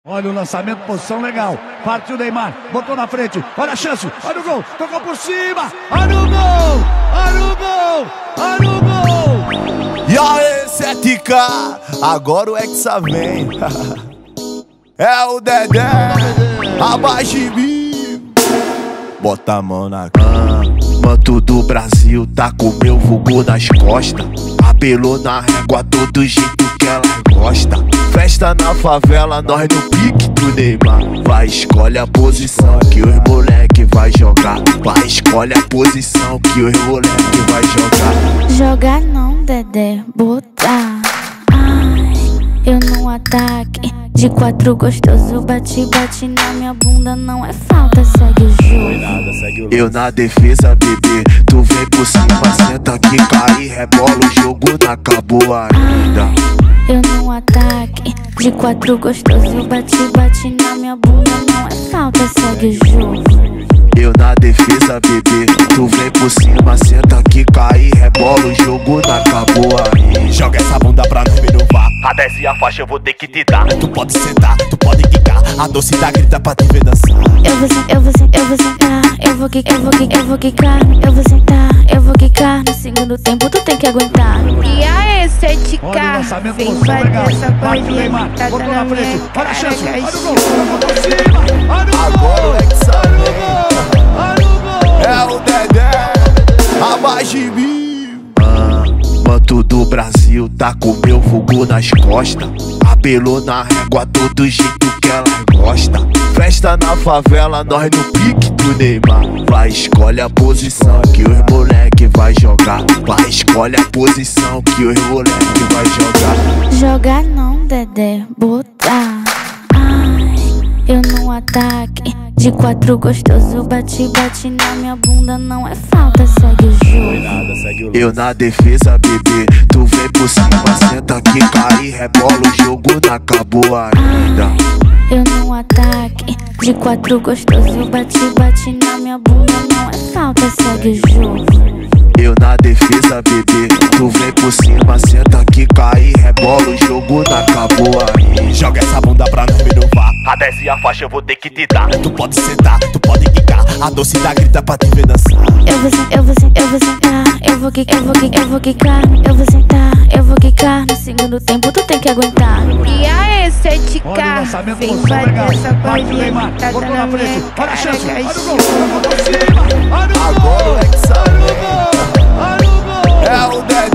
Olha o lançamento, posição legal. Partiu o Neymar, botou na frente. Olha a chance, olha o gol, tocou por cima. Olha o gol, olha o gol, olha o gol. E aí, 7K, agora o Hexa vem. É o Dedé, abaixo de mim. Bota a mão na cama. Manto do Brasil tá com meu vulgo nas costas. Cabelo na régua, todo jeito que ela gosta. Festa na favela, nós no pique do Neymar. Vai, escolhe a posição que os moleque vai jogar. Vai, escolhe a posição que os moleque vai jogar. Jogar não, Dedé, botar. Ai, eu no ataque. De quatro gostoso, bate na minha bunda, não é falta, segue o jogo. Eu na defesa, bebê, tu vem por cima, senta que cai, rebola, o jogo não acabou ainda. Eu no ataque, de quatro gostoso, bate na minha bunda, não é falta, segue o jogo. Eu na defesa, bebê, tu vem por cima, senta que cai, rebola, o jogo não acabou ainda. Joga essa bunda pra nós me louvar. A 10 e a faixa eu vou ter que te dar. Tu pode sentar, tu pode quicar. A doce da grita pra te ver dançar. Eu vou sentar, eu vou quicar. Eu vou sentar, eu vou quicar. No segundo tempo tu tem que aguentar. E aí, 7K, Olha o lançamento, vem posição legal. fazer essa Partiu o Neymar, bolinha botou na frente. Olha a chance, olha o gol, cachorro. tocou por cima. Olha o Agora gol, o Hexa vem. olha o gol. É o Dedé, abaixo de mim. Manto do Brasil tá com meu vulgo nas costas. Cabelo na régua, todo jeito que ela gosta. Festa na favela, nós no pique do Neymar. Vai, escolhe a posição que os moleque vai jogar. Vai, escolhe a posição que os moleque vai jogar. Jogar não, Dedé, botar. Ai, eu no ataque. De quatro gostoso, bate na minha bunda, não é falta, segue o jogo. Eu na defesa, bebê, tu vem por cima, senta que cai, rebola, o jogo não acabou ainda. Eu no ataque, de quatro gostoso, bate na minha bunda, não é falta, segue o jogo. Eu na defesa, bebê, tu vem por cima, senta que cai, rebola, o jogo não acabou ainda. Joga essa bunda pra nós me louvar. A 10 e a faixa eu vou ter que te dar. Tu pode sentar, tu pode quicar. A doce da grita pra te ver dançar. Eu vou sentar, eu vou quicar. Eu vou sentar, eu vou quicar. No segundo tempo tu tem que aguentar. E aí, Olha o 7K, lançamento, vem posição legal. fazer essa Partiu o bolinha Neymar, botou na na frente. minha Olha a chance, cara, olha o gol, cachorro. tocou por cima. Olha o Agora gol, o Hexa olha o vem. gol, olha o gol. É o Dedé,